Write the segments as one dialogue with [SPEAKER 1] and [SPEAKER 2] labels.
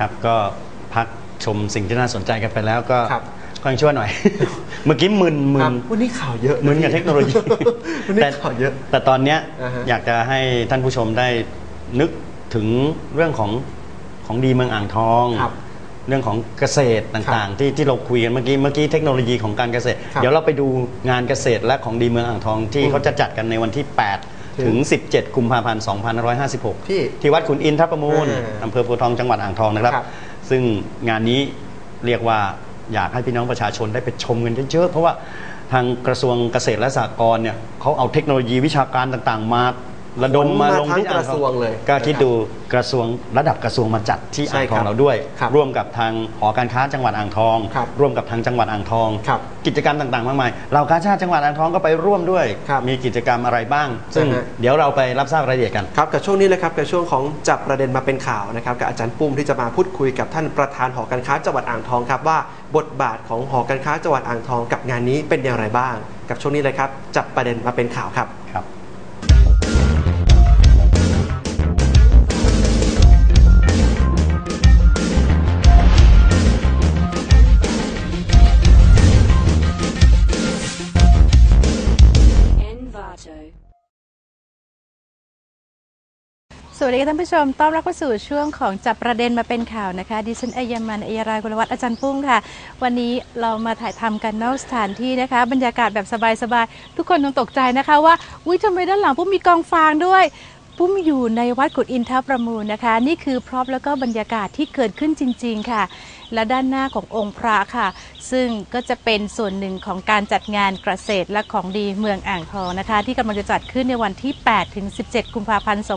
[SPEAKER 1] ครับก็พักชมสิ่งที่น่าสนใจกันไปแล้วก็ค่อยช่วยหน่อย เมื่อกี้มึน
[SPEAKER 2] วันนี้ข่าวเยอะ
[SPEAKER 1] มึนกับเทคโนโลยี
[SPEAKER 2] วันนี้ข่าวเยอะ
[SPEAKER 1] แต่ตอนนี้อยากจะให้ท่านผู้ชมได้นึกถึงเรื่องของดีเมืองอ่างทองเรื่องของเกษตรต่างๆที่เราคุยกันเมื่อกี้เทคโนโลยีของการเกษตรเดี๋ยวเราไปดูงานเกษตรและของดีเมืองอ่างทองที่เขาจะจัดกันในวันที่8ถึง17กุมภาพันธ์2556ที่วัดขุนอินทรประมูลอำเภอโพธิ์ทองจังหวัดอ่างทองนะครับซึ่งงานนี้เรียกว่าอยากให้พี่น้องประชาชนได้ไปชมกันเยอะๆเพราะว่าทางกระทรวงเกษตรและสหกรณ์เนี่ยเขาเอาเทคโนโลยีวิชาการต่างๆมาระดมมาลงที่อ่างทองเลยก็คิดดูกระทรวงระดับกระทรวงมาจัดที่อ่างทองเราด้วยร่วมกับทางหอการค้าจังหวัดอ่างทองร่วมกับทางจังหวัดอ่างทองกิจกรรมต่างๆมากมายเหล่ากาชาดจังหวัดอ่างทองก็ไปร่วมด้วยมีกิจกรรมอะไรบ้างซึ่งเดี๋ยวเราไปรับทราบรายละเอียดกัน
[SPEAKER 2] ครับกับช่วงนี้เลยครับกับช่วงของจับประเด็นมาเป็นข่าวนะครับกับอาจารย์ปุ้มที่จะมาพูดคุยกับท่านประธานหอการค้าจังหวัดอ่างทองครับว่าบทบาทของหอการค้าจังหวัดอ่างทองกับงานนี้เป็นอย่างไรบ้างกับช่วงนี้เลยครับจับประเด็นมาเป็นข่าวครับ
[SPEAKER 3] สวัสดีท่านผู้ชมต้อนรับเข้าสู่ช่วงของจับประเด็นมาเป็นข่าวนะคะดิฉันอัยมันอัยรายกุลวัฒน์อาจารย์ปุ้งค่ะวันนี้เรามาถ่ายทำกันนอกสถานที่นะคะบรรยากาศแบบสบายๆทุกคนต้องตกใจนะคะว่าอุ้ยทำไมด้านหลังปุ้มมีกองฟางด้วยปุ้มอยู่ในวัดขุนอินทรประมูลนะคะนี่คือพร็อพแล้วก็บรรยากาศที่เกิดขึ้นจริงๆค่ะและด้านหน้าขององค์พระค่ะซึ่งก็จะเป็นส่วนหนึ่งของการจัดงานเกษตรและของดีเมืองอ่างทองนะคะที่กำลังจะจัดขึ้นในวันที่8ถึง17กุมภาพันธ์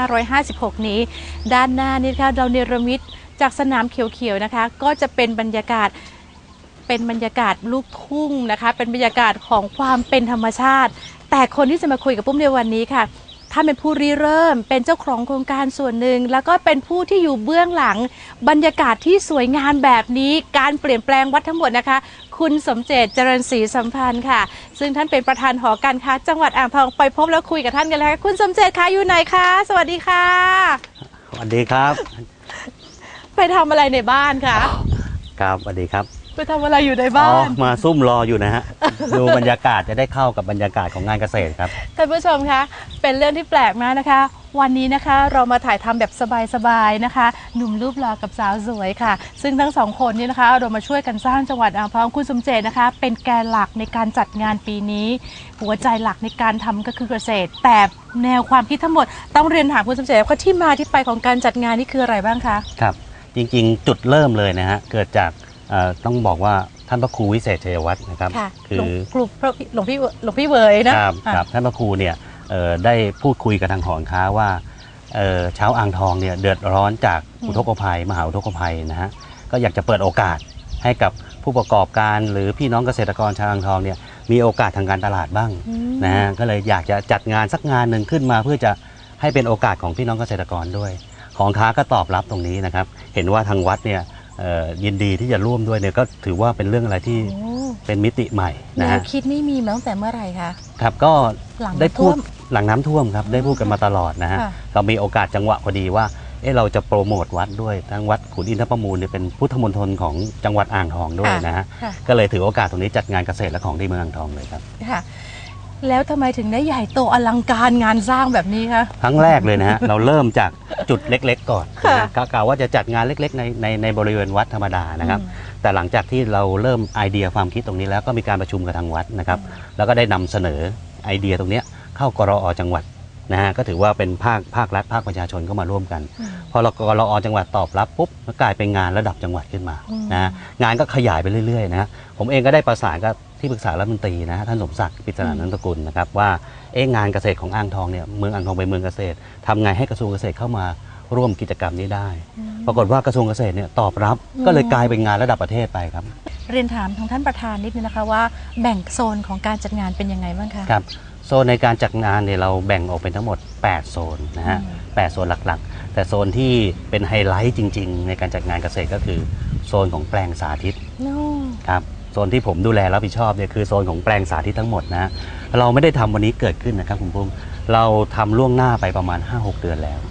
[SPEAKER 3] 2556นี้ด้านหน้านี้ค่ะเราเนรมิตจากสนามเขียวๆนะคะก็จะเป็นบรรยากาศลูกทุ่งนะคะเป็นบรรยากาศของความเป็นธรรมชาติแต่คนที่จะมาคุยกับปุ้มในวันนี้ค่ะท่านเป็นผู้ริเริ่มเป็นเจ้าของโครงการส่วนหนึ่งแล้วก็เป็นผู้ที่อยู่เบื้องหลังบรรยากาศที่สวยงามแบบนี้การเปลี่ยนแปลงวัดทั้งหมดนะคะคุณสมเจตเจริญศรีสัมพันธ์ค่ะซึ่งท่านเป็นประธานหอการค้าจังหวัดอ่างทองไปพบแล้วคุยกับท่านกันเลยคุณสมเจตคะอยู่ไหนคะสวัสดีค่ะ
[SPEAKER 1] สวัสดีครับ
[SPEAKER 3] ไปทำอะไรในบ้านคะ
[SPEAKER 1] ครับสวัสดีครับ
[SPEAKER 3] ไปทำอะไรอยู่ในบ้าน
[SPEAKER 1] มาซุ่มรออยู่นะฮะดูบรรยากาศจะได้เข้ากับบรรยากาศของงานเกษตรครับ
[SPEAKER 3] ท่านผู้ชมคะเป็นเรื่องที่แปลกมากนะคะวันนี้นะคะเรามาถ่ายทำแบบสบายๆนะคะหนุ่มรูปหล่อกับสาวสวยค่ะซึ่งทั้งสองคนนี้นะคะเรามาช่วยกันสร้างจังหวัดอ่างทองคุณสมเจตนะคะเป็นแกนหลักในการจัดงานปีนี้หัวใจหลักในการทำก็คือเกษตรแต่แนวความคิดทั้งหมดต้องเรียนถามคุณสมเจตว่าที่มาที่ไปของการจัดงานนี่คืออะไรบ้างคะ
[SPEAKER 1] ครับจริงๆจุดเริ่มเลยนะฮะเกิดจากต้องบอกว่าท่านพระครูวิเศษชัยวัฒน์นะครับ
[SPEAKER 3] คือหลวงพี่เวย
[SPEAKER 1] นะครับท่านพระครูเนี่ยได้พูดคุยกับทางหอการค้าว่าชาวอ่างทองเนี่ยเดือดร้อนจากอุทกภัยมหาอุทกภัยนะฮะก็อยากจะเปิดโอกาสให้กับผู้ประกอบการหรือพี่น้องเกษตรกรชาวอ่างทองเนี่ยมีโอกาสทางการตลาดบ้างนะฮะก็เลยอยากจะจัดงานสักงานหนึ่งขึ้นมาเพื่อจะให้เป็นโอกาสของพี่น้องเกษตรกรด้วยหอการค้าก็ตอบรับตรงนี้นะครับเห็นว่าทางวัดเนี่ยยินดีที่จะร่วมด้วยเนี่ยก็ถือว่าเป็นเรื่องอะไรที่เป็นมิติใหม่นะ
[SPEAKER 3] คิดไม่มีมาตั้งแต่เมื่อไหร่คะ
[SPEAKER 1] ครับก็ได้พูดหลังน้ำท่วมครับได้พูดกันมาตลอดนะฮะเรามีโอกาสจังหวะพอดีว่าเราจะโปรโมทวัดด้วยทั้งวัดขุนอินทรประมูลเนี่ยเป็นพุทธมณฑลของจังหวัดอ่างทองด้วยนะฮะก็เลยถือโอกาสตรงนี้จัดงานเกษตรและของดีเมืองอ่างทองเลยครับ
[SPEAKER 3] แล้วทำไมถึงได้ใหญ่โตอลังการงานสร้างแบบนี้คะ
[SPEAKER 1] ครั้งแรกเลยนะฮะเราเริ่มจากจุดเล็กๆก่อนกล่าวว่าจะจัดงานเล็กๆในบริเวณวัดธรรมดานะครับแต่หลังจากที่เราเริ่มไอเดียความคิดตรงนี้แล้วก็มีการประชุมกับทางวัดนะครับแล้วก็ได้นำเสนอไอเดียตรงนี้เข้ากรอ.จังหวัดนะฮะก็ถือว่าเป็นภาครัฐภาคประชาชนเข้ามาร่วมกันพอกรอ.จังหวัดตอบรับปุ๊บก็กลายเป็นงานระดับจังหวัดขึ้นมานะงานก็ขยายไปเรื่อยๆนะผมเองก็ได้ประสานกับที่ปรึกษารัฐมนตรีนะท่านสมศักดิ์ปริศนานันตกุลนะครับว่างานเกษตรของอ่างทองเนี่ยเมืองอ่างทองเป็นเมืองเกษตรทำไงให้กระทรวงเกษตรเข้ามาร่วมกิจกรรมนี้ได้ปรากฏว่ากระทรวงเกษตรเนี่ยตอบรับก็เลยกลายเป็นงานระดับประเทศไปครับ
[SPEAKER 3] เรียนถามทางท่านประธานนิดนึงนะคะว่าแบ่งโซนของการจัดงานเป็นยังไงบ้างคะ
[SPEAKER 1] ครับโซนในการจัดงานเนี่ยเราแบ่งออกเป็นทั้งหมด8โซนนะฮะ8โซนหลักๆแต่โซนที่เป็นไฮไลท์จริงๆในการจัดงานเกษตรก็คือโซนของแปลงสาธิตครับโซนที่ผมดูแลรับผิดชอบเนี่ยคือโซนของแปลงสาธิตทั้งหมดนะเราไม่ได้ทำวันนี้เกิดขึ้นนะครับคุณปุ้มเราทำล่วงหน้าไปประมาณ 5-6 เดือนแล้วค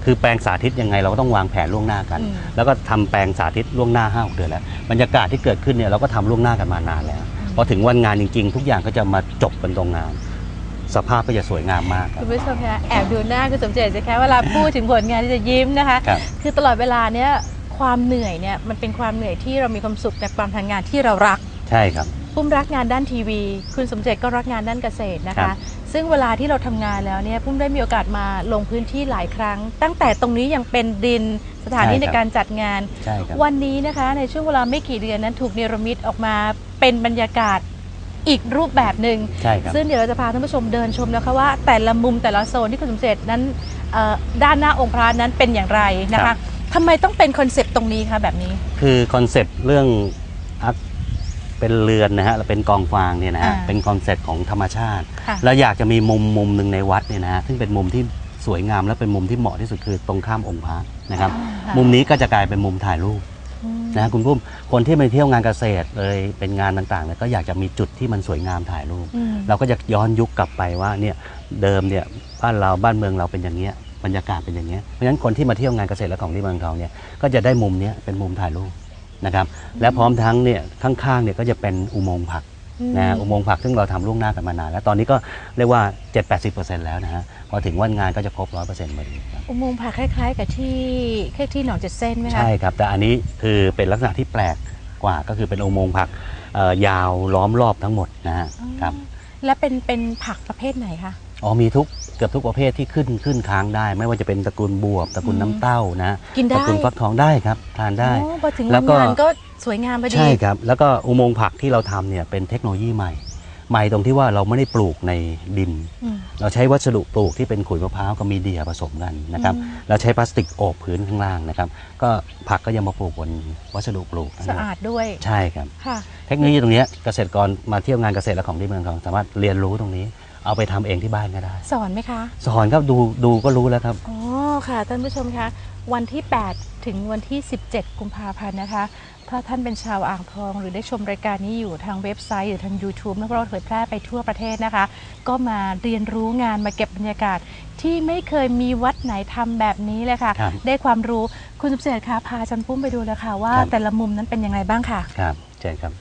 [SPEAKER 4] คือแปลงสาธิตยังไงเราก็ต้องวางแผนล่วงหน้ากัน แล้วก็ทำแปลงสาธิตล่วงหน้า5-6 เดือนแล้วบรรยากาศที่เกิดขึ้นเนี่ยเราก็ทำล่วงหน้ากันมานานแล้วพอถึงวันงานจริงๆทุกอย่างก็จะมาจบกันตรงงานสภาพก็จะสวยงามมากครับ
[SPEAKER 3] คุณผู้ชมคะแอบดูหน้าคุณสมเจตสิคะเวลาพูดถึงผลงานที่จะยิ้มนะคะคือตลอดเวลาเนี้ยความเหนื่อยเนี่ยมันเป็นความเหนื่อยที่เรามีความสุขในความทำงานที่เรารัก
[SPEAKER 4] ใช่ครับ
[SPEAKER 3] ปุ้มรักงานด้านทีวีคุณสมเจตก็รักงานด้านเกษตรนะคะซึ่งเวลาที่เราทำงานแล้วเนี่ยปุ้มได้มีโอกาสมาลงพื้นที่หลายครั้งตั้งแต่ตรงนี้ยังเป็นดินสถานที่ในการจัดงานวันนี้นะคะในช่วงเวลาไม่กี่เดือนนั้นถูกเนรมิตออกมาเป็นบรรยากาศอีกรูปแบบหนึ่งซึ่งเดี๋ยวเราจะพาท่านผู้ชมเดินชมนะคะว่าแต่ละมุมแต่ละโซนที่คุณสมเจตนั้นด้านหน้าองค์พระนั้นเป็นอย่างไรนะคะทำไมต้องเป็นคอนเซปต์ตรงนี้คะแบบนี้
[SPEAKER 4] คือคอนเซปต์เรื่องเป็นเรือนนะฮะแล้วเป็นกองฟางเนี่ยนะฮะเป็นคอนเซปต์ของธรรมชาติแล้วอยากจะมีมุมหนึ่งในวัดเนี่ยนะฮะซึ่งเป็นมุมที่สวยงามและเป็นมุมที่เหมาะที่สุดคือตรงข้ามองค์พระนะครับมุมนี้ก็จะกลายเป็นมุมถ่ายรูปนะคุณพุ่มคนที่ไปเที่ยวงานเกษตรเลยเป็นงานต่างๆเนี่ยก็อยากจะมีจุดที่มันสวยงามถ่ายรูปเราก็จะย้อนยุคกลับไปว่าเนี่ยเดิมเนี่ยบ้านเมืองเราเป็นอย่างเงี้ยบรรยากาศเป็นอย่างเงี้ยเพราะฉะนั้นคนที่มาเที่ยวงานเกษตรและของที่เมืองทองเนี่ยก็จะได้มุมนี้เป็นมุมถ่ายรูปนะครับและพร้อมทั้งเนี่ยข้างๆเนี่ยก็จะเป็นอุโมงค์ผักนะอุโมงค์ผักซึ่งเราทำล่วงหน้ากันมานานแล้วตอนนี้ก็เรียกว่า 70-80% แล้วนะฮะพอถึงวันงานก็จะครบ 100% พอดีครับ
[SPEAKER 3] อุโมงค์ผักคล้ายๆกับที่หนอง7 เส้นไหมคะ
[SPEAKER 4] ใช่ครับแต่อันนี้คือเป็นลักษณะที่แปลกกว่าก็คือเป็นอุโมงค์ผักยาวล้อมรอบทั้งหมดนะฮะครับ
[SPEAKER 3] และเป็นผักประเภทไหนคะ
[SPEAKER 4] มีเกือบทุกประเภทที่ขึ้นค้างได้ไม่ว่าจะเป็นตระกูลบวบตระกูลน้ำเต้านะตระกูลฟักทองได้ครับทานได้
[SPEAKER 3] พอถึงวันงานก็สวยงามพอดี
[SPEAKER 4] ใช่ครับแล้วก็อุโมงค์ผักที่เราทำเนี่ยเป็นเทคโนโลยีใหม่ตรงที่ว่าเราไม่ได้ปลูกในดินเราใช้วัสดุปลูกที่เป็นขุยมะพร้าวกับมีเดียผสมกันนะครับเราใช้พลาสติกโอบพื้นข้างล่างนะครับก็ผักก็ยังมาปลูกบนวัสดุปลูก
[SPEAKER 3] สะอาดด้วย
[SPEAKER 4] ใช่ครับเทคโนโลยีตรงนี้เกษตรกรมาเที่ยวงานเกษตรและของที่เมืองทองสามารถเรียนรู้ตรงนี้เอาไปทำเองที่บ้านก็ได้
[SPEAKER 3] สอนไหมคะ
[SPEAKER 4] สอนครับดูก็รู้แล้วครับ
[SPEAKER 3] อ๋อค่ะท่านผู้ชมคะวันที่8ถึงวันที่17กุมภาพันธ์นะคะถ้าท่านเป็นชาวอ่างทองหรือได้ชมรายการนี้อยู่ทางเว็บไซต์หรือทาง YouTube แล้วเราเผยแพร่ไปทั่วประเทศนะคะก็มาเรียนรู้งานมาเก็บบรรยากาศที่ไม่เคยมีวัดไหนทำแบบนี้เลยค่ะได้ความรู้คุณสมเจตคะพาอาจารย์ปุ้มไปดูเลยค่ะว่าแต่ละมุมนั้นเป็นยังไงบ้างค่ะ
[SPEAKER 4] ครับเชิญครับ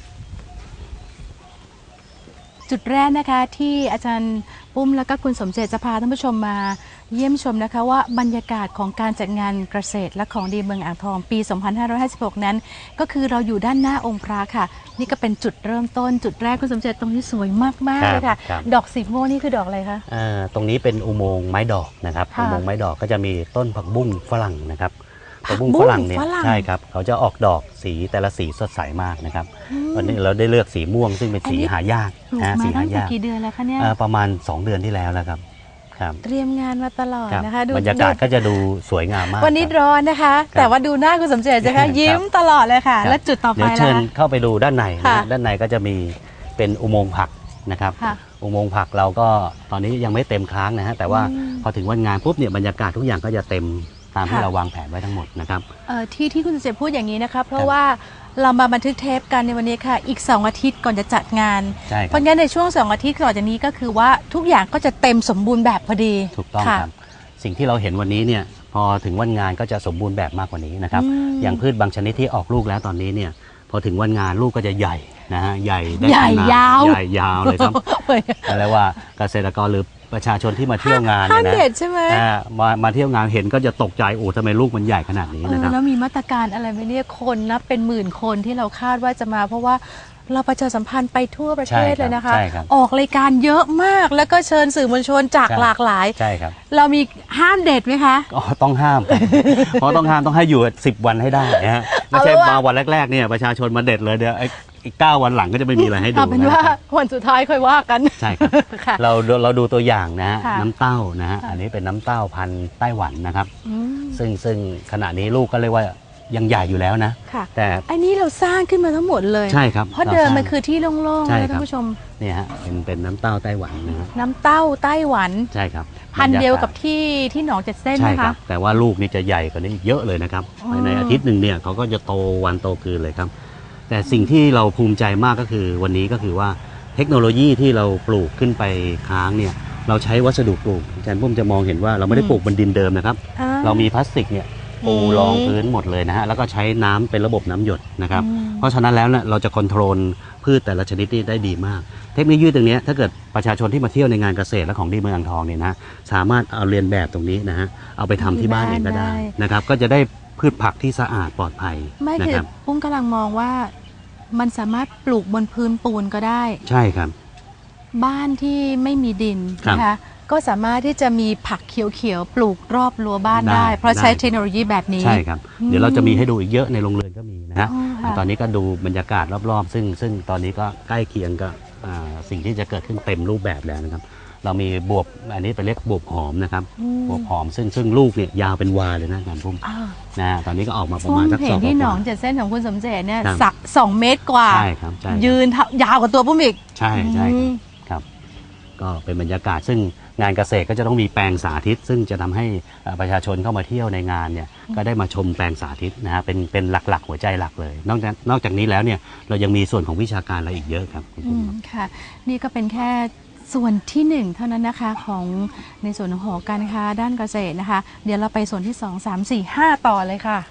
[SPEAKER 3] จุดแรกนะคะที่อาจารย์ปุ้มและก็คุณสมเจตจะพาท่านผู้ชมมาเยี่ยมชมนะคะว่าบรรยากาศของการจัดงานเกษตรและของดีเมืองอ่างทองปี 2556 นั้นก็คือเราอยู่ด้านหน้าองค์พระค่ะนี่ก็เป็นจุดเริ่มต้นจุดแรกคุณสมเจตตรงนี้สวยมากๆเลยค่ะดอกสีม่วงนี่คือดอกอะไรคะ
[SPEAKER 4] ตรงนี้เป็นอุโมงค์ไม้ดอกนะครับอุโมงค์ไม้ดอกก็จะมีต้นผักบุ้งฝรั่งนะครับผักบุ้งฝรั่งเนี่ยใช่ครับเขาจะออกดอกสีแต่ละสีสดใสมากนะครับวันนี้เราได้เลือกสีม่วงซึ่งเป็นสีหายาก
[SPEAKER 3] สีหายากกี่เดือนแล้วคะเนี่ย
[SPEAKER 4] ประมาณ2 เดือนที่แล้วครับ
[SPEAKER 3] เตรียมงานมาตลอดนะคะ
[SPEAKER 4] บรรยากาศก็จะดูสวยงามมาก
[SPEAKER 3] วันนี้ร้อนนะคะแต่ว่าดูหน้าคุณสมเจตจะยิ้มตลอดเลยค่ะและจุดต่อไป
[SPEAKER 4] เดี๋ยวเชิญเข้าไปดูด้านในด้านในก็จะมีเป็นอุโมงค์ผักนะครับอุโมงค์ผักเราก็ตอนนี้ยังไม่เต็มค้างนะฮะแต่ว่าพอถึงวันงานปุ๊บเนี่ยบรรยากาศทุกอย่างก็จะเต็มตามที่เราวางแผนไว้ทั้งหมดนะครับ
[SPEAKER 3] ที่คุณสมเจตพูดอย่างนี้นะคะเพราะว่าเรามาบันทึกเทปกันในวันนี้ค่ะอีก2 อาทิตย์ก่อนจะจัดงานเพราะงั้นในช่วง2 อาทิตย์ก่อนจากนี้ก็คือว่าทุกอย่างก็จะเต็มสมบูรณ์แบบพอดี
[SPEAKER 4] ถูกต้องครับสิ่งที่เราเห็นวันนี้เนี่ยพอถึงวันงานก็จะสมบูรณ์แบบมากกว่านี้นะครับอย่างพืชบางชนิดที่ออกลูกแล้วตอนนี้เนี่ยพอถึงวันงานลูกก็จะใหญ่นะฮะใหญ่ได้ขนาดใหญ่ยาวเลยครับอะไรว่าเกษตรกรหรือประชาชนที่มาเที่ยวงานเนี่ยนะ
[SPEAKER 3] ใช่ไหม
[SPEAKER 4] มาเที่ยวงานเห็นก็จะตกใจโอ้ทำไมลูกมันใหญ่ขนาดนี้นะครับ
[SPEAKER 3] แล้วมีมาตรการอะไรไหมเนี่ยคนนับเป็นหมื่นคนที่เราคาดว่าจะมาเพราะว่าเราประชาสัมพันธ์ไปทั่วประเทศเลยนะคะออกรายการเยอะมากแล้วก็เชิญสื่อมวลชนจากหลากหลาย
[SPEAKER 4] ใช่ครับ
[SPEAKER 3] เรามีห้ามเด็ดไหมคะ
[SPEAKER 4] ต้องห้ามเพราะต้องห้ามต้องให้อยู่10 วันให้ได้นะฮะไม่ใช่มาวันแรกๆเนี่ยประชาชนมาเด็ดเลยเดี๋ยวอีก9 วันหลังก็จะไม่มีอะไรให้ดู
[SPEAKER 3] เป็นว่าวันสุดท้ายค่อยว่ากัน
[SPEAKER 4] ใช่ครับเราดูตัวอย่างนะน้ำเต้านะฮะอันนี้เป็นน้ำเต้าพันธุ์ไต้หวันนะครับซึ่งขณะนี้ลูกก็เรียกว่ายังใหญ่อยู่แล้วนะ
[SPEAKER 3] แต่อันนี้เราสร้างขึ้นมาทั้งหมดเลย
[SPEAKER 4] ใช่ครับ
[SPEAKER 3] เพราะเดิมมันคือที่โล่งๆนะท่านผู้ชม
[SPEAKER 4] เนี่ยฮะเป็นน้ำเต้าไต้หวันนะ
[SPEAKER 3] น้ำเต้าไต้หวัน
[SPEAKER 4] ใช่ครับ
[SPEAKER 3] พันเดียวกับที่หนอง7 เส้นนะคะ
[SPEAKER 4] แต่ว่าลูกนี่จะใหญ่กว่านี้เยอะเลยนะครับในอาทิตย์หนึ่งเนี่ยเขาก็จะโตวันโตคืนเลยครับแต่สิ่งที่เราภูมิใจมากก็คือวันนี้ก็คือว่าเทคโนโลยีที่เราปลูกขึ้นไปค้างเนี่ยเราใช้วัสดุปลูกอาจารย์ปุ้มจะมองเห็นว่าเราไม่ได้ปลูกบนดินเดิมนะครับเรามีพลาสติกเนี่ยปูรองพื้นหมดเลยนะฮะแล้วก็ใช้น้ำเป็นระบบน้ำหยดนะครับเพราะฉะนั้นแล้วเนี่ยเราจะคอนโทรลพืชแต่ละชนิดได้ดีมากเทคโนโลยีตรงนี้ถ้าเกิดประชาชนที่มาเที่ยวในงานเกษตรและของดีเมืองอ่างทองเนี่ยนะสามารถเอาเรียนแบบตรงนี้นะฮะเอาไปทำที่บ้านเองก็ได้นะครับก็จะได้พืชผักที่สะอาดปลอดภัย
[SPEAKER 3] ไม่คือปุ้มกำลังมองว่ามันสามารถปลูกบนพื้นปูนก็ได้
[SPEAKER 4] ใช่ครับ
[SPEAKER 3] บ้านที่ไม่มีดินนะคะก็สามารถที่จะมีผักเขียวๆปลูกรอบรั้วบ้านได้เพราะใช้เทคโนโลยีแบบนี้
[SPEAKER 4] ใช่ครับเดี๋ยวเราจะมีให้ดูอีกเยอะในโรงเรือนก็มีนะฮะตอนนี้ก็ดูบรรยากาศรอบๆซึ่งตอนนี้ก็ใกล้เคียงกับสิ่งที่จะเกิดขึ้นเต็มรูปแบบแล้วนะครับเรามีบวบอันนี้ไปเรียกบวบหอมนะครับบวบหอมซึ่งลูกเนี่ยยาวเป็นวาเลยนะอาจารย์ปุ้มนะตอนนี้ก็ออกมาประมาณสัก2 เมตร
[SPEAKER 3] เห็นที่หนอง7 เส้นของคุณสมเจตเนี่ย2 เมตรกว่า
[SPEAKER 4] ใช่ครับ
[SPEAKER 3] ยืนยาวกว่าตัวปุ้มอีก
[SPEAKER 4] ใช่ครับก็เป็นบรรยากาศซึ่งงานเกษตรก็จะต้องมีแปลงสาธิตซึ่งจะทำให้ประชาชนเข้ามาเที่ยวในงานเนี่ยก็ได้มาชมแปลงสาธิตนะฮะเป็นหลักๆหัวใจหลักเลยนอกจากนี้แล้วเนี่ยเรายังมีส่วนของวิชาการอะไรอีกเยอะครับ
[SPEAKER 3] ค่ะนี่ก็เป็นแค่ส่วนที่1เท่านั้นนะคะของในส่วนของหอการค้าด้านเกษตรนะคะเดี๋ยวเราไปส่วนที่2 3 4 5ต่อเลยค่ะ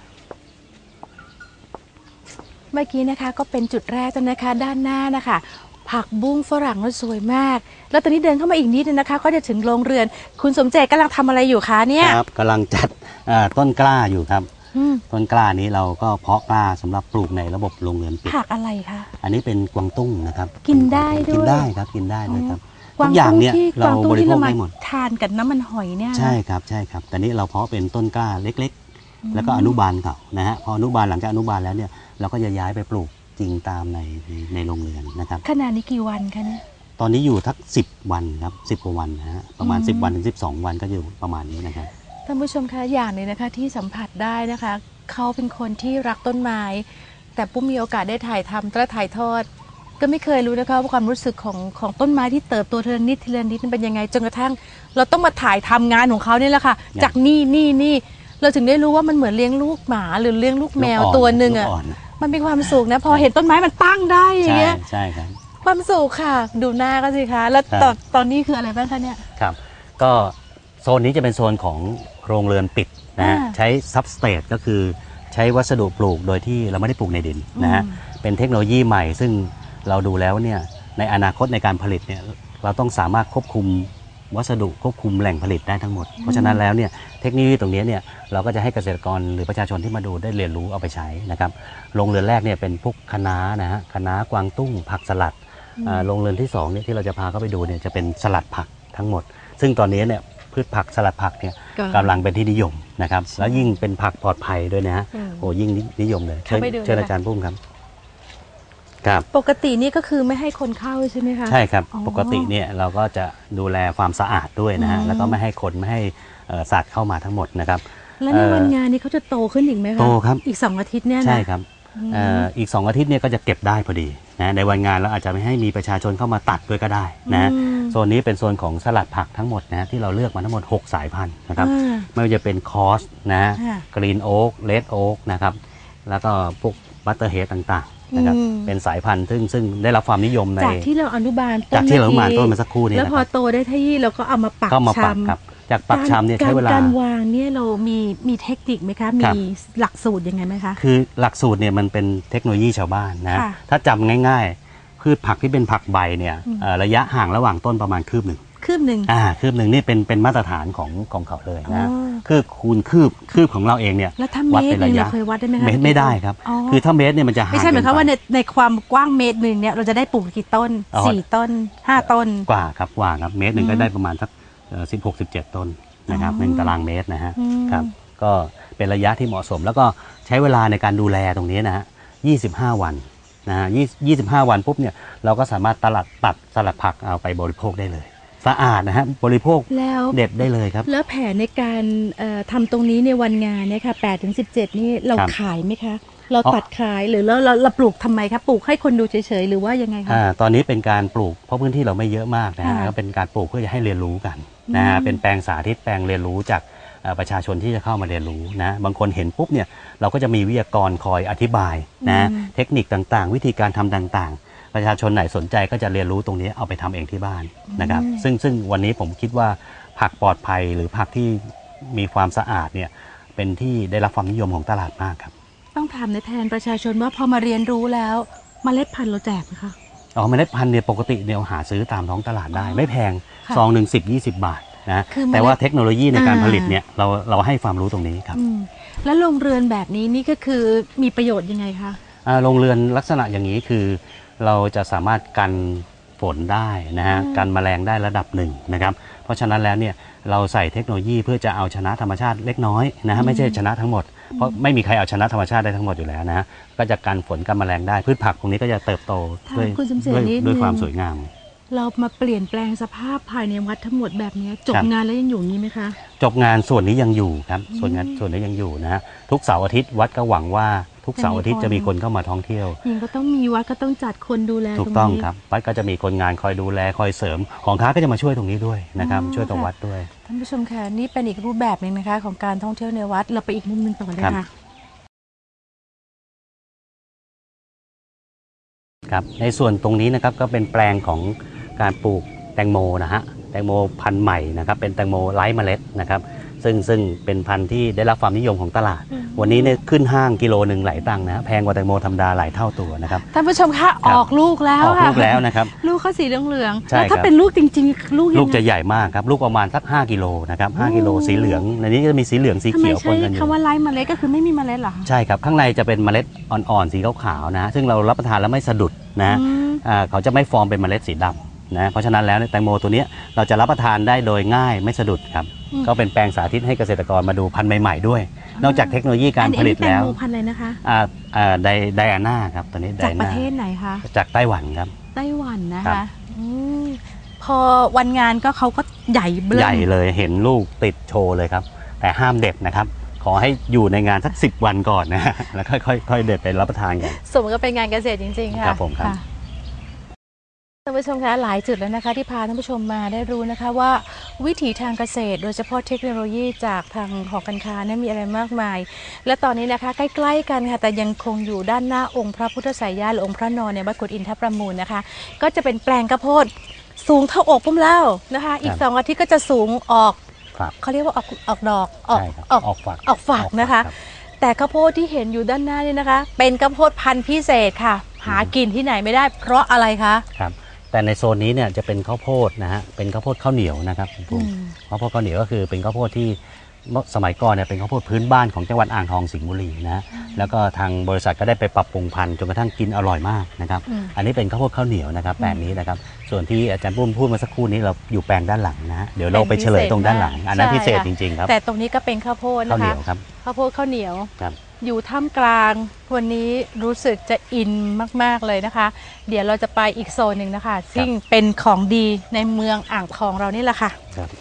[SPEAKER 3] เมื่อกี้นะคะก็เป็นจุดแรกนะคะด้านหน้านะคะผักบุ้งฝรั่งแล้วสวยมากแล้วตอนนี้เดินเข้ามาอีกนิดนึงนะคะก็จะถึงโรงเรือนคุณสมเจตกำลังทำอะไรอยู่คะเนี่ย
[SPEAKER 4] ครับกำลังจัดต้นกล้าอยู่ครับต้นกล้านี้เราก็เพาะกล้าสำหรับปลูกในระบบโรงเรือนปิด
[SPEAKER 3] ผักอะไรคะ
[SPEAKER 4] อันนี้เป็นกวางตุ้งนะครับ
[SPEAKER 3] กินได้ด้วย
[SPEAKER 4] กินได้ครับกินได้เลยครับทุกอย่างเนี่ยเราบริโภคได้หมด
[SPEAKER 3] ทานกับน้ำมันหอยเนี่ย
[SPEAKER 4] ใช่ครับแต่นี้เราเพาะเป็นต้นกล้าเล็กๆแล้วก็อนุบาลเขานะฮะพออนุบาลหลังจากอนุบาลแล้วเนี่ยเราก็จะย้ายไปปลูกจริงตามในโรงเรือนนะครับ
[SPEAKER 3] ขนาดนี้กี่วันคะเนี่ย
[SPEAKER 4] ตอนนี้อยู่ทัก10 วันครับ10 กว่าวันนะฮะประมาณ10 วันถึง12 วันก็อยู่ประมาณนี้นะครับ
[SPEAKER 3] ท่านผู้ชมคะอย่างหนึ่งนะคะที่สัมผัสได้นะคะเขาเป็นคนที่รักต้นไม้แต่ปุ้มมีโอกาสได้ถ่ายทำและถ่ายทอดก็ไม่เคยรู้นะคะว่าความรู้สึกของต้นไม้ที่เติบโตทีละนิดเป็นยังไงจนกระทั่งเราต้องมาถ่ายทำงานของเขาเนี่ยแหละค่ะจากนี่เราถึงได้รู้ว่ามันเหมือนเลี้ยงลูกหมาหรือเลี้ยงลูกแมวตัวหนึ่งอ่ะมันมีความสุขนะพอเห็นต้นไม้มันตั้งได้อย่างเงี้ย
[SPEAKER 4] ใช่ครับ
[SPEAKER 3] ความสุขค่ะดูหน้าก็สิคะแล้วตอนนี้คืออะไรบ้างคะเนี่ย
[SPEAKER 4] ครับก็โซนนี้จะเป็นโซนของโรงเรือนปิดนะใช้ซับสเตทก็คือใช้วัสดุปลูกโดยที่เราไม่ได้ปลูกในดินนะฮะเป็นเทคโนโลยีใหม่ซึ่งเราดูแล้วเนี่ยในอนาคตในการผลิตเนี่ยเราต้องสามารถควบคุมวัสดุควบคุมแหล่งผลิตได้ทั้งหมดเพราะฉะนั้นแล้วเนี่ยเทคโนโลยีตรงนี้เนี่ยเราก็จะให้เกษตรกรหรือประชาชนที่มาดูได้เรียนรู้เอาไปใช้นะครับโรงเรือนแรกเนี่ยเป็นพวกคะน้านะฮะคะน้ากวางตุ้งผักสลัดโรงเรือนที่2เนี่ยที่เราจะพาเข้าไปดูเนี่ยจะเป็นสลัดผักทั้งหมดซึ่งตอนนี้เนี่ยพืชผักสลัดผักเนี่ยกำลังเป็นที่นิยมนะครับแล้วยิ่งเป็นผักปลอดภัยด้วยนะฮะโอ้ยิ่งนิยมเลยเชิญอาจารย์ปุ้มครับ
[SPEAKER 3] ปกตินี่ก็คือไม่ให้คนเข้าใช่ไหมคะ
[SPEAKER 4] ใช่ครับปกติเนี่ยเราก็จะดูแลความสะอาดด้วยนะฮะแล้วก็ไม่ให้คนไม่ให้สัตว์เข้ามาทั้งหมดนะครับ
[SPEAKER 3] แล้วในวันงานนี้เขาจะโตขึ้นอีกไหมคะ
[SPEAKER 4] โตครับ
[SPEAKER 3] อีก2 อาทิตย์เนี่ยนะ
[SPEAKER 4] ใช่ครับอีก2 อาทิตย์เนี่ยก็จะเก็บได้พอดีนะในวันงานเราอาจจะไม่ให้มีประชาชนเข้ามาตัดด้วยก็ได้นะโซนนี้เป็นโซนของสลัดผักทั้งหมดนะที่เราเลือกมาทั้งหมด6 สายพันธุ์นะครับไม่ว่าจะเป็นคอสนะกรีนโอ๊กเรดโอ๊กนะครับแล้วก็พวกบัตเตอร์เฮดต่างๆนะครับเป็นสายพันธุ์ซึ่งได้รับความนิยมใน
[SPEAKER 3] จากที่เราอนุบาล
[SPEAKER 4] จากที่เราอนุบาลต้นมาสักครู่นี้
[SPEAKER 3] แล้วพอโตได้ที่เราก็เอามาปักชำ
[SPEAKER 4] จากปักชำเนี่ยใช้เวลา
[SPEAKER 3] การวางเนี่ยเรามีเทคนิคไหมคะมีหลักสูตรยังไงไหมคะ
[SPEAKER 4] คือหลักสูตรเนี่ยมันเป็นเทคโนโลยีชาวบ้านนะถ้าจำง่ายๆพืชผักที่เป็นผักใบเนี่ยระยะห่างระหว่างต้นประมาณคืบหนึ่งนี่เป็นมาตรฐานของเขาเลยนะคือคูณคืบของเราเองเนี่ย
[SPEAKER 3] แล้วถ้าเมตรนึงเราเคยวัดได้ไหมคะ
[SPEAKER 4] เมตรไม่ได้ครับคือถ้าเมตรเนี่ยมันจะห่าง
[SPEAKER 3] ไม่ใช่หมายความว่าในความกว้างเมตรนึงเนี่ยเราจะได้ปลูกกี่ต้น4 ต้น5 ต้น
[SPEAKER 4] กว่าครับเมตรนึงก็ได้ประมาณสัก16-17 ต้นนะครับ1 ตารางเมตรนะฮะครับก็เป็นระยะที่เหมาะสมแล้วก็ใช้เวลาในการดูแลตรงนี้นะฮะ25 วันนะฮะ25 วันปุ๊บเนี่ยเราก็สามารถตัดสลัดผักเอาไปบริโภคได้เลยสะอาดนะฮะบริโภคเด็ดได้เลยครับ
[SPEAKER 3] แล้วแผนในการทำตรงนี้ในวันงานเนี่ยค่ะ8-17นี่เราขายไหมคะเราตัดขายหรือเราปลูกทำไมคะปลูกให้คนดูเฉยๆหรือว่ายังไงคะ
[SPEAKER 4] ตอนนี้เป็นการปลูกเพราะพื้นที่เราไม่เยอะมากนะฮะก็เป็นการปลูกเพื่อจะให้เรียนรู้กันนะฮะเป็นแปลงสาธิตแปลงเรียนรู้จากประชาชนที่จะเข้ามาเรียนรู้นะบางคนเห็นปุ๊บเนี่ยเราก็จะมีวิทยากรคอยอธิบายนะเทคนิคต่างๆวิธีการทำต่างๆประชาชนไหนสนใจก็จะเรียนรู้ตรงนี้เอาไปทำเองที่บ้านนะครับซึ่งวันนี้ผมคิดว่าผักปลอดภัยหรือผักที่มีความสะอาดเนี่ยเป็นที่ได้รับความนิยมของตลาดมากครับ
[SPEAKER 3] ต้องถามในแทนประชาชนว่าพอมาเรียนรู้แล้วเมล็ดพันธุ์เราแจกไหมคะ
[SPEAKER 4] เมล็ดพันธุ์เนี่ยปกติเนี่ยหาซื้อตามท้องตลาดได้ไม่แพงซองหนึ่ง10-20 บาทนะแต่ว่าเทคโนโลยีในการผลิตเนี่ยเราให้ความรู้ตรงนี้ครับ
[SPEAKER 3] แล้วโรงเรือนแบบนี้นี่ก็คือมีประโยชน์ยังไงคะ
[SPEAKER 4] โรงเรือนลักษณะอย่างนี้คือเราจะสามารถกันฝนได้นะฮะกันแมลงได้ระดับหนึ่งนะครับเพราะฉะนั้นแล้วเนี่ยเราใส่เทคโนโลยีเพื่อจะเอาชนะธรรมชาติเล็กน้อยนะฮะไม่ใช่ชนะทั้งหมดเพราะไม่มีใครเอาชนะธรรมชาติได้ทั้งหมดอยู่แล้วนะก็จะกันฝนกันแมลงได้พืชผักตรงนี้ก็จะเติบโตด้วยความสวยงาม
[SPEAKER 3] เรามาเปลี่ยนแปลงสภาพภายในวัดทั้งหมดแบบนี้จบงานแล้วยังอยู่นี้ไหมคะ
[SPEAKER 4] จบงานส่วนนี้ยังอยู่ครับส่วนนี้ยังอยู่นะฮะทุกเสาร์อาทิตย์วัดก็หวังว่าทุกเสาร์อาทิตย์จะมีคนเข้ามาท่องเที่ยว
[SPEAKER 3] ยังก็ต้องมีวัดก็ต้องจัดคนดูแล
[SPEAKER 4] ถูกต้องครับวัดก็จะมีคนงานคอยดูแลคอยเสริมของค้าก็จะมาช่วยตรงนี้ด้วยนะครับช่วยตรงวัดด้วย
[SPEAKER 3] ท่านผู้ชมค่ะนี่เป็นอีกรูปแบบหนึ่งนะคะของการท่องเที่ยวในวัดเราไปอีกมุมนึงต่อเลยค่ะ
[SPEAKER 4] ครับในส่วนตรงนี้นะครับก็เป็นแปลงของการปลูกแตงโมนะฮะแตงโมพันธุ์ใหม่นะครับเป็นแตงโมไร้เมล็ดนะครับซึ่งเป็นพันธุ์ที่ได้รับความนิยมของตลาดวันนี้เนี่ยขึ้นห้างกิโลหนึ่งหลายตังค์นะแพงกว่าแตงโมธรรมดาหลายเท่าตัวนะครับ
[SPEAKER 3] ท่านผู้ชมคะออกลูกแล้ว
[SPEAKER 4] ออกลูกแล้วนะครับ
[SPEAKER 3] ลูกเขาสีเหลืองๆแล้วถ้าเป็นลูกจริงๆลู
[SPEAKER 4] กจะใหญ่มากครับลูกประมาณสัก5กิโลนะครับ5กิโลสีเหลืองในนี้จะมีสีเหลืองสีเขียวปนกันอยู่
[SPEAKER 3] คำว่าไร้เมล็ดก็คือไม่มีเมล็ดเหรอ
[SPEAKER 4] ใช่ครับข้างในจะเป็นเมล็ดอ่อนๆสีขาวๆนะซึ่งเรารับประทานแล้วไม่สะดุดนะเขาจะไม่ฟอร์มเป็นเมล็ดสีดำนะเพราะฉะนั้นแล้วแตงโมตัวนี้เราจะรับประทานได้โดยง่ายไม่สะดุดครับก็เป็นแปลงสาธิตให้เกษตรกรมาดูพันธุ์ใหม่ๆด้วยนอกจากเทคโนโลยีการผลิตแล้ว
[SPEAKER 3] แตงโมพันธุ์อะไรนะคะ
[SPEAKER 4] ไดอาน่าครับตัวนี้
[SPEAKER 3] จากประเทศไหนคะ
[SPEAKER 4] จากไต้หวันครับ
[SPEAKER 3] ไต้หวันนะคะพอวันงานก็เขาก็ใหญ่เบ้อ
[SPEAKER 4] ใหญ่เลยเห็นลูกติดโชว์เลยครับแต่ห้ามเด็ดนะครับขอให้อยู่ในงานสัก10 วันก่อนนะแล้วค่อยเด็ดไปรับประทานกัน
[SPEAKER 3] สมมติก็เป็นงานเกษตรจริงๆค่ะ
[SPEAKER 4] ครับผมครับ
[SPEAKER 3] ท่านผู้ชมคะหลายจุดแล้วนะคะที่พาท่านผู้ชมมาได้รู้นะคะว่าวิถีทางเกษตรโดยเฉพาะเทคโนโลยีจากทางหอการค้าเนี่ยมีอะไรมากมายและตอนนี้นะคะใกล้ๆกันค่ะแต่ยังคงอยู่ด้านหน้าองค์พระพุทธไสยญาณหรือองค์พระนอนในวัดกุฎอินทประมูลนะคะก็จะเป็นแปลงข้าวโพดสูงเท่าอกปุ้มแล้วนะคะอีก2 อาทิตย์ก็จะสูงออกเขาเรียกว่าออกดอกออกฝักนะคะแต่ข้าวโพดที่เห็นอยู่ด้านหน้านี่นะคะเป็นข้าวโพดพันธุ์พิเศษค่ะหากินที่ไหนไม่ได้เพราะอะไรคะ
[SPEAKER 4] ครับแต่ในโซนนี้เนี่ยจะเป็นข้าวโพดนะฮะเป็นข้าวโพดข้าวเหนียวนะครับข้าวโพดข้าวเหนียวก็คือเป็นข้าวโพดที่สมัยก่อนเนี่ยเป็นข้าวโพดพื้นบ้านของจังหวัดอ่างทองสิงห์บุรีนะแล้วก็ทางบริษัทก็ได้ไปปรับปรุงพันธุ์จนกระทั่งกินอร่อยมากนะครับอันนี้เป็นข้าวโพดข้าวเหนียวนะครับแปลงนี้นะครับส่วนที่อาจารย์ปุ้มพูดมาสักครู่นี้เราอยู่แปลงด้านหลังนะเดี๋ยวเราไปเฉลยตรงด้านหลังอันนั้นพิเศษจริงๆครับ
[SPEAKER 3] แต่ตรงนี้ก็เป็นข้าวโพดนะคะข้าวโพดข้าวเหนียวอยู่ท่ามกลางวันนี้รู้สึกจะอินมากๆเลยนะคะเดี๋ยวเราจะไปอีกโซนหนึ่งนะคะซึ่งเป็นของดีในเมืองอ่างทองเรานี่แหละค่ะ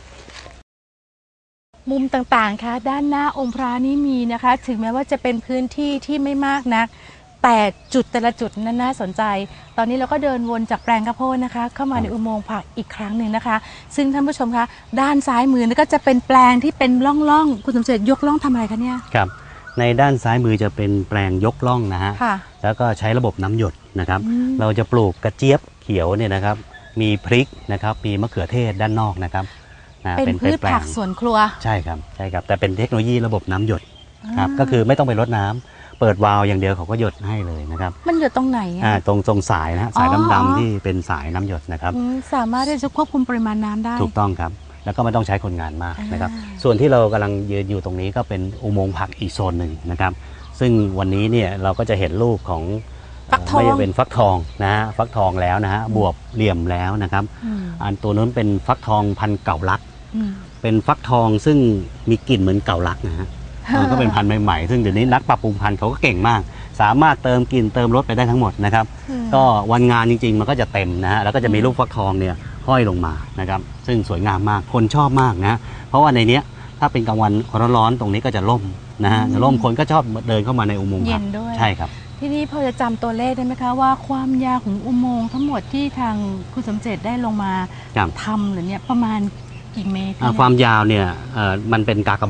[SPEAKER 3] มุมต่างๆค่ะด้านหน้าองค์พระนี้มีนะคะถึงแม้ว่าจะเป็นพื้นที่ที่ไม่มากนักแต่จุดแต่ละจุดนั้นน่าสนใจตอนนี้เราก็เดินวนจากแปลงข้าวโพดนะคะเข้ามาในอุโมงค์ผักอีกครั้งหนึ่งนะคะซึ่งท่านผู้ชมคะด้านซ้ายมือก็จะเป็นแปลงที่เป็นร่องๆคุณสมเจตยกร่องทำอะไรคะเนี่ย
[SPEAKER 4] ครับในด้านซ้ายมือจะเป็นแปลงยกล่องนะฮะแล้วก็ใช้ระบบน้ำหยดนะครับเราจะปลูกกระเจี๊ยบเขียวเนี่ยนะครับมีพริกนะครับมีมะเขือเทศด้านนอกนะครับ
[SPEAKER 3] เป็นพืชผักสวนครัว
[SPEAKER 4] ใช่ครับแต่เป็นเทคโนโลยีระบบน้ำหยดครับก็คือไม่ต้องไปรดน้ำเปิดวาล์วอย่างเดียวเขาก็หยดให้เลยนะครับ
[SPEAKER 3] มันหยดตรงไหน
[SPEAKER 4] ตรงสายนะสายดำๆที่เป็นสายน้ำหยดนะครับ
[SPEAKER 3] สามารถที่จะควบคุมปริมาณน้ำได้
[SPEAKER 4] ถูกต้องครับแล้วก็ไม่ต้องใช้คนงานมากนะครับส่วนที่เรากำลังยืนอยู่ตรงนี้ก็เป็นอุโมงค์ผักอีกโซนหนึ่งนะครับซึ่งวันนี้เนี่ยเราก็จะเห็นลูกของไม่ใช่เป็นฟักทองนะฮะฟักทองแล้วนะฮะบวบเหลี่ยมแล้วนะครับอันตัวนู้นเป็นฟักทองพันธุ์เก่าลักเป็นฟักทองซึ่งมีกลิ่นเหมือนเก่าลักนะฮะมันก็เป็นพันธุ์ใหม่ๆซึ่งเดี๋ยวนี้นักปรับปรุงพันธุ์เขาก็เก่งมากสามารถเติมกลิ่นเติมรสไปได้ทั้งหมดนะครับก็วันงานจริงๆมันก็จะเต็มนะฮะแล้วก็จะมีลูกฟักทองเนี่ยห้อยลงมานะครับซึ่งสวยงามมากคนชอบมากนะเพราะว่าในนี้ถ้าเป็นกลางวันร้อนๆตรงนี้ก็จะร่มนะฮะร่มคนก็ชอบเดินเข้ามาในอุโมงค์ผักใช่ครับ
[SPEAKER 3] ที่นี่พอจะจำตัวเลขได้ไหมคะว่าความยาวของอุโมงค์ทั้งหมดที่ทางคุณสมเจตได้ลงมาทำหรือเนี่ยประมาณกี่เมตร
[SPEAKER 4] ความยาวเนี่ยมันเป็นกากบาท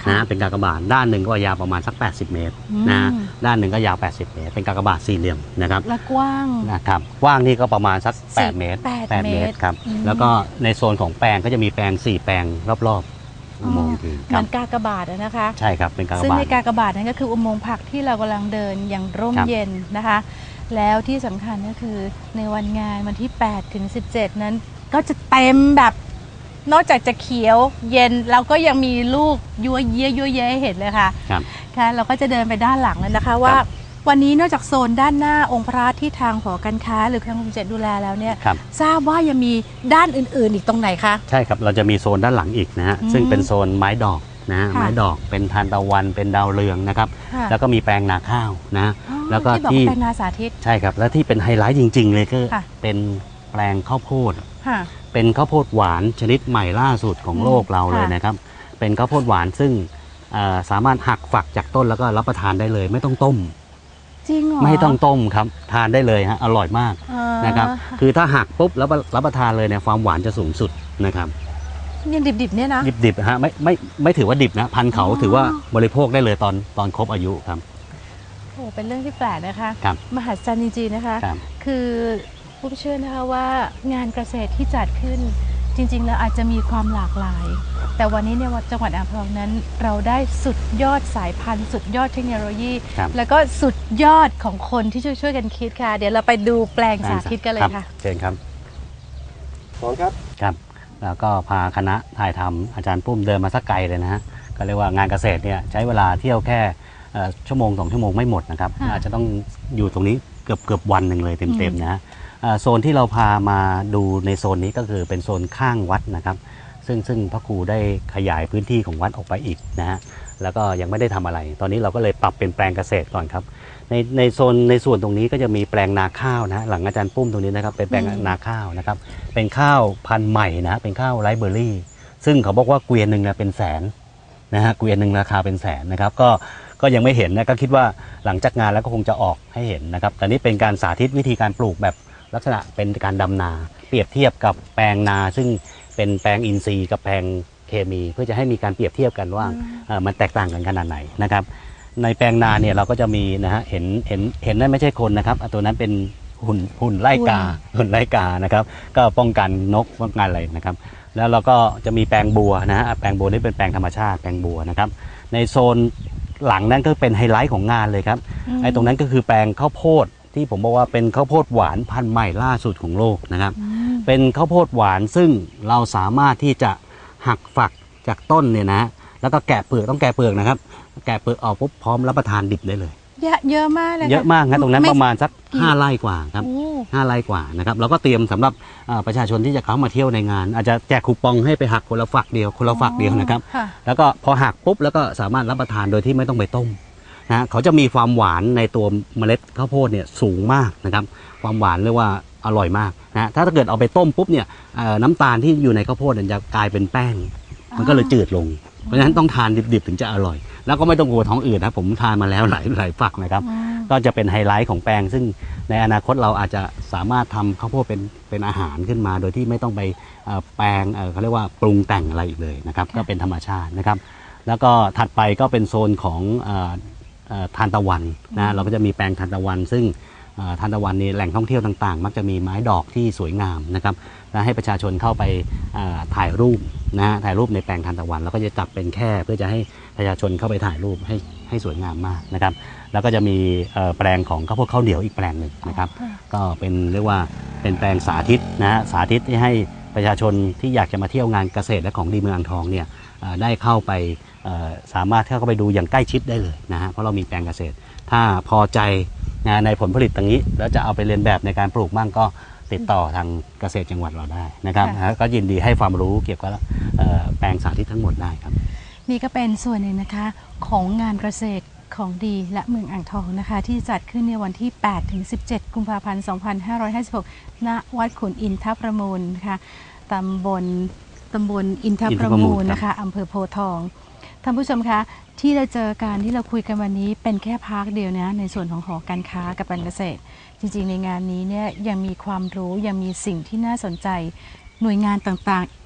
[SPEAKER 4] นะเป็นกากบาทด้านหนึ่งก็ยาวประมาณสัก80 เมตรนะด้านหนึ่งก็ยาว80 เมตรเป็นกากบาทสี่เหลี่ยมนะครับ
[SPEAKER 3] และกว้าง
[SPEAKER 4] นะครับกว้างนี่ก็ประมาณสัก8 เมตร8 เมตรครับแล้วก็ในโซนของแปลงก็จะมีแปลง4 แปลงรอบๆอุโมงค์
[SPEAKER 3] เหมือนกากบาทนะคะ
[SPEAKER 4] ใช่ครับเป็นกากบาท
[SPEAKER 3] ซึ่งในกากบาทนั้นก็คืออุโมงค์ผักที่เรากำลังเดินอย่างร่มเย็นนะคะแล้วที่สำคัญก็คือในวันงานวันที่8 ถึง 17นั้นก็จะเต็มแบบนอกจากจะเขียวเย็นเราก็ยังมีลูกยั่วเย้ให้เห็นเลยค่ะค่ะเราก็จะเดินไปด้านหลังแล้วนะคะว่าวันนี้นอกจากโซนด้านหน้าองค์พระที่ทางหอการค้าหรือทางกรม7ดูแลแล้วเนี่ยทราบว่ายังมีด้านอื่นๆอีกตรงไหนคะ
[SPEAKER 4] ใช่ครับเราจะมีโซนด้านหลังอีกนะฮะซึ่งเป็นโซนไม้ดอกนะไม้ดอกเป็นทานตะวันเป็นดาวเรืองนะครับแล้วก็มีแปลงนาข้าวนะแล้วก็
[SPEAKER 3] ที่แปลงนาสาธิต
[SPEAKER 4] ใช่ครับและที่เป็นไฮไลท์จริงๆเลยก็เป็นแปลงข้าวโพดเป็นข้าวโพดหวานชนิดใหม่ล่าสุดของโลกเราเลยนะครับเป็นข้าวโพดหวานซึ่งสามารถหักฝักจากต้นแล้วก็รับประทานได้เลยไม่ต้องต้ม
[SPEAKER 3] จริงเหรอ
[SPEAKER 4] ไม่ต้องต้มครับทานได้เลยฮะอร่อยมากนะครับคือถ้าหักปุ๊บแล้วรับประทานเลยเนี่ยความหวานจะสูงสุดนะครับ
[SPEAKER 3] ยังดิบๆเนี่ยนะ
[SPEAKER 4] ดิบๆฮะไม่ถือว่าดิบนะพันเขาถือว่าบริโภคได้เลยตอนครบอายุครับ
[SPEAKER 3] โอ้เป็นเรื่องที่แปลกนะคะมหัศจรรย์จริงๆนะคะคือผู้เชื่อนะคะว่างานเกษตรที่จัดขึ้นจริงๆแล้วอาจจะมีความหลากหลายแต่วันนี้ในจังหวัดอ่างทองนั้นเราได้สุดยอดสายพันธุ์สุดยอดเทคโนโลยีแล้วก็สุดยอดของคนที่ช่วยกันคิดค่ะเดี๋ยวเราไปดูแปลงสาธิตกันเลยค่ะ
[SPEAKER 4] เชิญครับ
[SPEAKER 2] ขอบครับ
[SPEAKER 4] ครับแล้วก็พาคณะถ่ายทำอาจารย์ปุ้มเดินมาสักไกลเลยนะฮะก็เรียกว่างานเกษตรเนี่ยใช้เวลาเที่ยวแค่ชั่วโมง2 ชั่วโมงไม่หมดนะครับอาจจะต้องอยู่ตรงนี้เกือบวันหนึ่งเลยเต็มๆนะโซนที่เราพามาดูในโซนนี้ก็คือเป็นโซนข้างวัดนะครับซึ่งพระครูได้ขยายพื้นที่ของวัดออกไปอีกนะฮะแล้วก็ยังไม่ได้ทำอะไรตอนนี้เราก็เลยปรับเป็นแปลงเกษตรก่อนครับในส่วนตรงนี้ก็จะมีแปลงนาข้าวนะหลังอาจารย์ปุ้มตรงนี้นะครับเป็นแปลงนาข้าวนะครับเป็นข้าวพันธุ์ใหม่นะเป็นข้าวไรซ์เบอร์รี่ซึ่งเขาบอกว่าเกวียนหนึ่งนะเป็นแสนนะฮะเกวียนหนึ่งราคาเป็นแสนนะครับก็ยังไม่เห็นนะก็คิดว่าหลังจากงานแล้วก็คงจะออกให้เห็นนะครับแต่นี้เป็นการสาธิตวิธีการปลูกแบบลักษณะเป็นการดำนาเปรียบเทียบกับแปลงนาซึ่งเป็นแปลงอินทรีย์กับแปลงเคมีเพื่อจะให้มีการเปรียบเทียบกันว่ามันแตกต่างกันขนาดไหนนะครับในแปลงนาเนี่ยเราก็จะมีนะฮะเห็นนั่นไม่ใช่คนนะครับตัวนั้นเป็นหุ่นไล่กานะครับก็ป้องกันนกป้องกันอะไรนะครับแล้วเราก็จะมีแปลงบัวนะฮะแปลงบัวนี่เป็นแปลงธรรมชาติแปลงบัวนะครับในโซนหลังนั้นก็เป็นไฮไลท์ของงานเลยครับไอ้ตรงนั้นก็คือแปลงข้าวโพดที่ผมบอกว่าเป็นข้าวโพดหวานพันธุ์ใหม่ล่าสุดของโลกนะครับเป็นข้าวโพดหวานซึ่งเราสามารถที่จะหักฝักจากต้นเนี่ยนะแล้วก็แกะเปลือกต้องแกะเปลือกนะครับแกะเปลือกออกปุ๊บพร้อมรับประทานดิบได้เลย
[SPEAKER 3] เยอะมากเลย
[SPEAKER 4] เยอะมากครับตรงนั้นประมาณสัก5 ไร่กว่าครับ5 ไร่กว่านะครับเราก็เตรียมสำหรับประชาชนที่จะเข้ามาเที่ยวในงานอาจจะแจกคูปองให้ไปหักคนละฝักเดียวนะครับแล้วก็พอหักปุ๊บแล้วก็สามารถรับประทานโดยที่ไม่ต้องไปต้มนะเขาจะมีความหวานในตัวเมล็ดข้าวโพดเนี่ยสูงมากนะครับความหวานเรียกว่าอร่อยมากนะถ้าเกิดเอาไปต้มปุ๊บเนี่ยน้ำตาลที่อยู่ในข้าวโพดจะกลายเป็นแป้งมันก็เลยจืดลงเพราะฉะนั้นต้องทานดิบๆถึงจะอร่อยแล้วก็ไม่ต้องกลัวท้องอืดนะผมทานมาแล้วหลายฝักนะครับก็จะเป็นไฮไลท์ของแปลงซึ่งในอนาคตเราอาจจะสามารถทำข้าวโพดเป็นอาหารขึ้นมาโดยที่ไม่ต้องไปแปลงเขาเรียกว่าปรุงแต่งอะไรอีกเลยนะครับก็เป็นธรรมชาตินะครับแล้วก็ถัดไปก็เป็นโซนของทานตะวันนะเราก็จะมีแปลงทานตะวันซึ่งทานตะวันนี่แหล่งท่องเที่ยวต่างๆมักจะมีไม้ดอกที่สวยงามนะครับและให้ประชาชนเข้าไปถ่ายรูปนะถ่ายรูปในแปลงทานตะวันแล้วก็จะจัดเป็นแค่เพื่อจะให้ประชาชนเข้าไปถ่ายรูปให้สวยงามมากนะครับแล้วก็จะมีแปลงของข้าวโพดข้าวเหนียวอีกแปลงหนึ่งนะครับก็เป็นเรียกว่าเป็นแปลงสาธิตนะสาธิตที่ให้ประชาชนที่อยากจะมาเที่ยวงานเกษตรและของดีเมืองอ่างทองเนี่ยได้เข้าไปสามารถเข้าไปดูอย่างใกล้ชิดได้เลยนะฮะเพราะเรามีแปลงเกษตรถ้าพอใจในผลผลิตตรงนี้แล้วจะเอาไปเรียนแบบในการปลูกมั่งก็ติดต่อทางเกษตรจังหวัดเราได้นะครับก็ยินดีให้ความรู้เกี่ยวกับแปลงสาธิตทั้งหมดได้ครับ
[SPEAKER 3] นี่ก็เป็นส่วนหนึ่งนะคะของงานเกษตรของดีและเมืองอ่างทองนะคะที่จัดขึ้นในวันที่8 ถึง 17 กุมภาพันธ์ 2556 ณ วัดขุนอินทประมูลนะคะตำบลอินทประมูลนะคะอำเภอโพธิ์ทองท่านผู้ชมคะที่เราเจอกันที่เราคุยกันวันนี้เป็นแค่พาร์ทเดียวนะในส่วนของหอการค้ากับการเกษตรจริงๆในงานนี้เนี่ยยังมีความรู้ยังมีสิ่งที่น่าสนใจหน่วยงานต่างๆ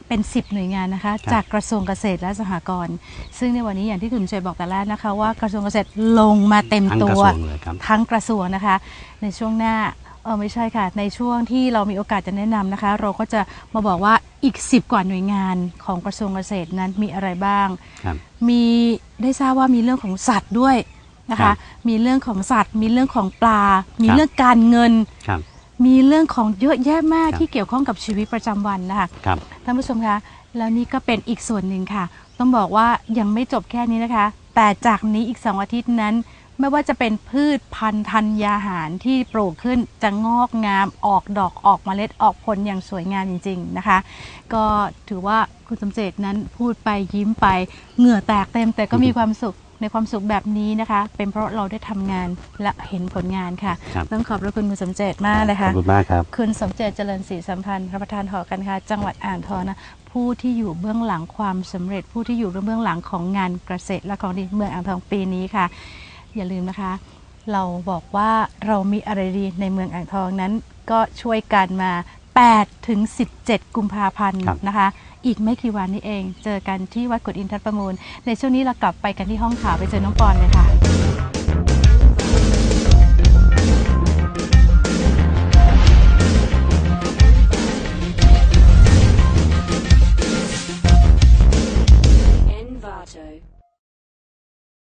[SPEAKER 3] เป็น 10 หน่วยงานนะคะจากกระทรวงเกษตรและสหกรณ์ซึ่งในวันนี้อย่างที่คุณเจบอกแต่แรกนะคะว่ากระทรวงเกษตรลงมาเต็มตัวทั้งกระทรวงนะคะในช่วงหน้าไม่ใช่ค่ะในช่วงที่เรามีโอกาสจะแนะนำนะคะเราก็จะมาบอกว่าอีก10 กว่าหน่วยงานของกระทรวงเกษตรนั้นมีอะไรบ้างมีได้ทราบว่ามีเรื่องของสัตว์ด้วยนะคะมีเรื่องของสัตว์มีเรื่องของปลามีเรื่องการเงินมีเรื่องของเยอะแยะมากที่เกี่ยวข้องกับชีวิตประจำวันนะคะท่านผู้ชมคะแล้วนี่ก็เป็นอีกส่วนหนึ่งค่ะต้องบอกว่ายังไม่จบแค่นี้นะคะแต่จากนี้อีก2 อาทิตย์นั้นไม่ว่าจะเป็นพืชพันธุ์ธัญญาหารที่ปลูกขึ้นจะงอกงามออกดอกออกเมล็ดออกผลอย่างสวยงามจริงๆนะคะก็ถือว่าคุณสมเจตนั้นพูดไปยิ้มไปเหงื่อแตกเต็มแต่ก็มีความสุขในความสุขแบบนี้นะคะเป็นเพราะเราได้ทำงานและเห็นผลงานค่ะต้องขอบพระคุณคุณสมเจตมากเลยค่ะ
[SPEAKER 4] ขอบคุณมากครับ
[SPEAKER 3] คุณสมเจตเจริญศรีสัมพันธ์ประธานหอการค้าจังหวัดอ่างทองนะผู้ที่อยู่เบื้องหลังความสำเร็จผู้ที่อยู่เบื้องหลังของงานเกษตรและของดีเมืองอ่างทองปีนี้ค่ะอย่าลืมนะคะเราบอกว่าเรามีอะไรดีในเมืองอ่างทองนั้นก็ช่วยกันมา8 ถึง 17 กุมภาพันธ์นะคะอีกไม่กี่วันนี้เองเจอกันที่วัดกุฎอินทรประมูลในช่วงนี้เรากลับไปกันที่ห้องข่าวไปเจอน้องปอนเลยค่ะ
[SPEAKER 5] Envato